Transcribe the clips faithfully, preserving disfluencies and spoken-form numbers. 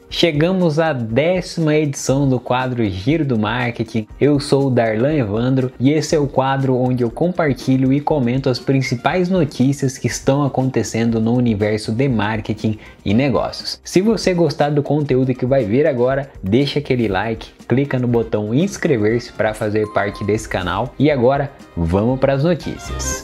Chegamos à décima edição do quadro Giro do Marketing. Eu sou o Darlan Evandro e esse é o quadro onde eu compartilho e comento as principais notícias que estão acontecendo no universo de marketing e negócios. Se você gostar do conteúdo que vai ver agora, deixa aquele like, clica no botão inscrever-se para fazer parte desse canal e agora vamos para as notícias.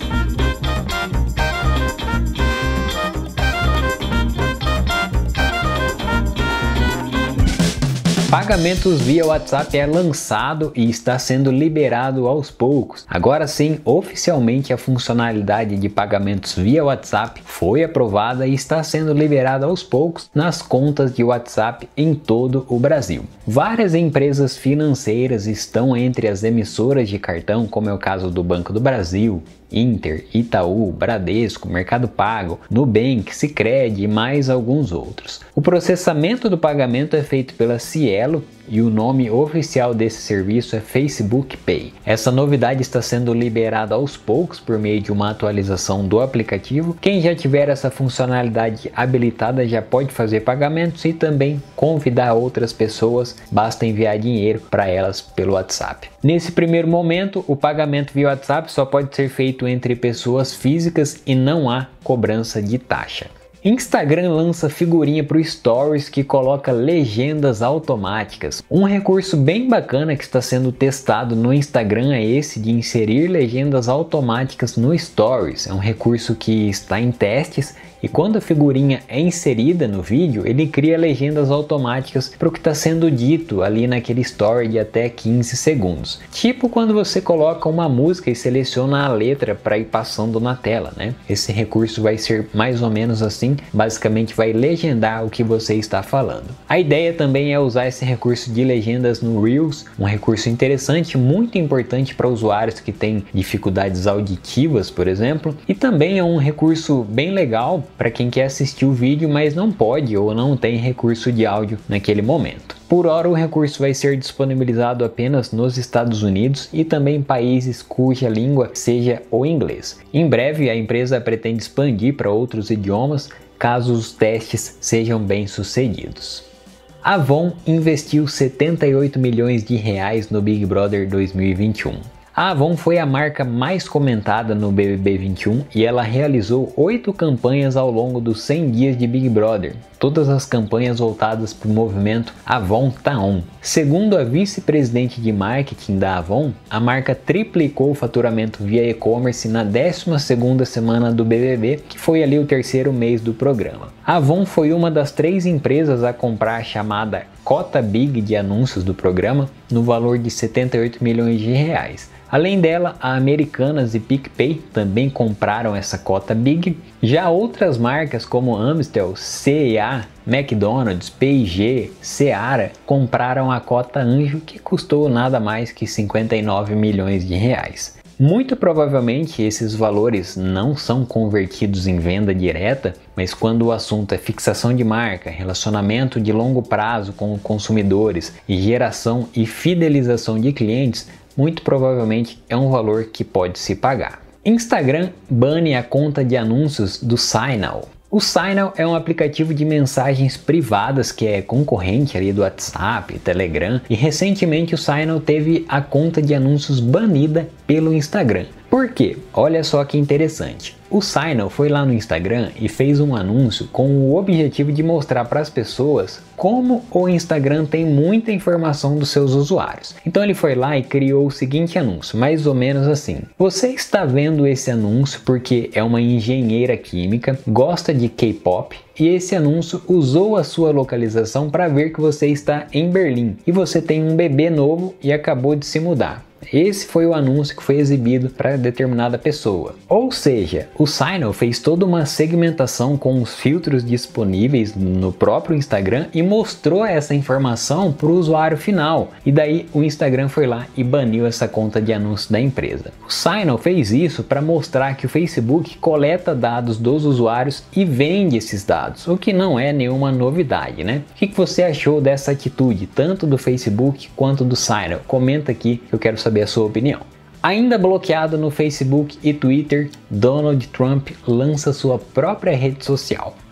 Pagamentos via WhatsApp é lançado e está sendo liberado aos poucos. Agora sim, oficialmente a funcionalidade de pagamentos via WhatsApp foi aprovada e está sendo liberada aos poucos nas contas de WhatsApp em todo o Brasil. Várias empresas financeiras estão entre as emissoras de cartão, como é o caso do Banco do Brasil, Inter, Itaú, Bradesco, Mercado Pago, Nubank, Sicredi e mais alguns outros. O processamento do pagamento é feito pela Cielo e o nome oficial desse serviço é Facebook Pay. Essa novidade está sendo liberada aos poucos por meio de uma atualização do aplicativo. Quem já tiver essa funcionalidade habilitada já pode fazer pagamentos e também convidar outras pessoas, basta enviar dinheiro para elas pelo WhatsApp. Nesse primeiro momento, o pagamento via WhatsApp só pode ser feito entre pessoas físicas e não há cobrança de taxa. Instagram lança figurinha para o Stories que coloca legendas automáticas. Um recurso bem bacana que está sendo testado no Instagram é esse de inserir legendas automáticas no Stories. É um recurso que está em testes e quando a figurinha é inserida no vídeo, ele cria legendas automáticas para o que está sendo dito ali naquele story de até quinze segundos. Tipo quando você coloca uma música e seleciona a letra para ir passando na tela, né? Esse recurso vai ser mais ou menos assim. Basicamente vai legendar o que você está falando. A ideia também é usar esse recurso de legendas no Reels, um recurso interessante, muito importante para usuários que têm dificuldades auditivas, por exemplo, e também é um recurso bem legal para quem quer assistir o vídeo, mas não pode ou não tem recurso de áudio naquele momento. Por hora, o recurso vai ser disponibilizado apenas nos Estados Unidos e também em países cuja língua seja o inglês. Em breve, a empresa pretende expandir para outros idiomas, caso os testes sejam bem sucedidos. A Avon investiu setenta e oito milhões de reais no Big Brother dois mil e vinte e um. A Avon foi a marca mais comentada no B B B vinte e um e ela realizou oito campanhas ao longo dos cem dias de Big Brother, todas as campanhas voltadas para o movimento Avon Tá On. Segundo a vice-presidente de marketing da Avon, a marca triplicou o faturamento via e-commerce na décima segunda semana do B B B, que foi ali o terceiro mês do programa. A Avon foi uma das três empresas a comprar a chamada cota Big de anúncios do programa, no valor de setenta e oito milhões de reais. Além dela, a Americanas e PicPay também compraram essa cota Big. Já outras marcas como Amstel, C e A, McDonald's, P e G, Seara compraram a cota Anjo, que custou nada mais que cinquenta e nove milhões de reais. Muito provavelmente esses valores não são convertidos em venda direta, mas quando o assunto é fixação de marca, relacionamento de longo prazo com consumidores e geração e fidelização de clientes, muito provavelmente é um valor que pode se pagar. Instagram bane a conta de anúncios do Signal. O Signal é um aplicativo de mensagens privadas que é concorrente ali do WhatsApp, Telegram, e recentemente o Signal teve a conta de anúncios banida pelo Instagram. Por quê? Olha só que interessante. O Signal foi lá no Instagram e fez um anúncio com o objetivo de mostrar para as pessoas como o Instagram tem muita informação dos seus usuários. Então ele foi lá e criou o seguinte anúncio, mais ou menos assim: você está vendo esse anúncio porque é uma engenheira química, gosta de K-pop e esse anúncio usou a sua localização para ver que você está em Berlim e você tem um bebê novo e acabou de se mudar. Esse foi o anúncio que foi exibido para determinada pessoa. Ou seja, o Signal fez toda uma segmentação com os filtros disponíveis no próprio Instagram e mostrou essa informação para o usuário final. E daí o Instagram foi lá e baniu essa conta de anúncio da empresa. O Signal fez isso para mostrar que o Facebook coleta dados dos usuários e vende esses dados, o que não é nenhuma novidade, né? O que você achou dessa atitude, tanto do Facebook quanto do Signal? Comenta aqui que eu quero saber a sua opinião. Ainda bloqueado no Facebook e Twitter, Donald Trump lança sua própria rede social.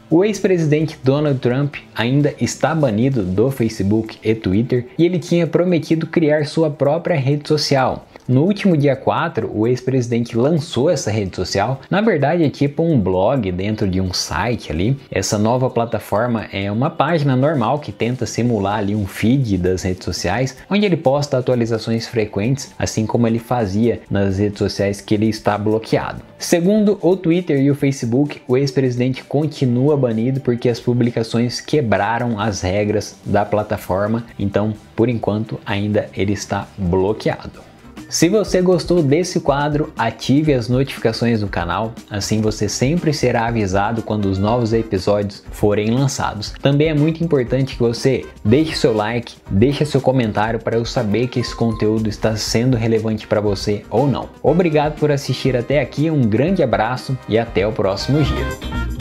O ex-presidente Donald Trump ainda está banido do Facebook e Twitter e ele tinha prometido criar sua própria rede social. No último dia quatro, o ex-presidente lançou essa rede social. Na verdade, é tipo um blog dentro de um site ali. Essa nova plataforma é uma página normal que tenta simular ali um feed das redes sociais, onde ele posta atualizações frequentes, assim como ele fazia nas redes sociais que ele está bloqueado. Segundo o Twitter e o Facebook, o ex-presidente continua banido porque as publicações quebraram as regras da plataforma, então, por enquanto, ainda ele está bloqueado. Se você gostou desse quadro, ative as notificações do canal, assim você sempre será avisado quando os novos episódios forem lançados. Também é muito importante que você deixe seu like, deixe seu comentário para eu saber que esse conteúdo está sendo relevante para você ou não. Obrigado por assistir até aqui, um grande abraço e até o próximo giro.